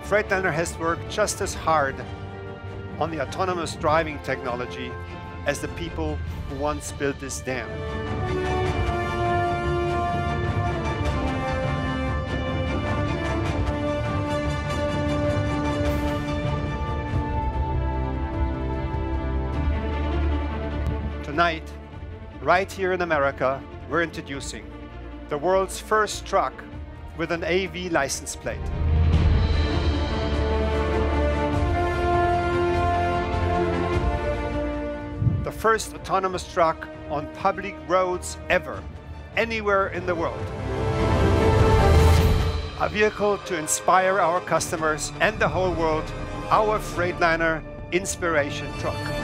Freightliner has worked just as hard on the autonomous driving technology as the people who once built this dam. Tonight, right here in America, we're introducing the world's first truck with an AV license plate. The first autonomous truck on public roads ever, anywhere in the world. A vehicle to inspire our customers and the whole world, our Freightliner Inspiration Truck.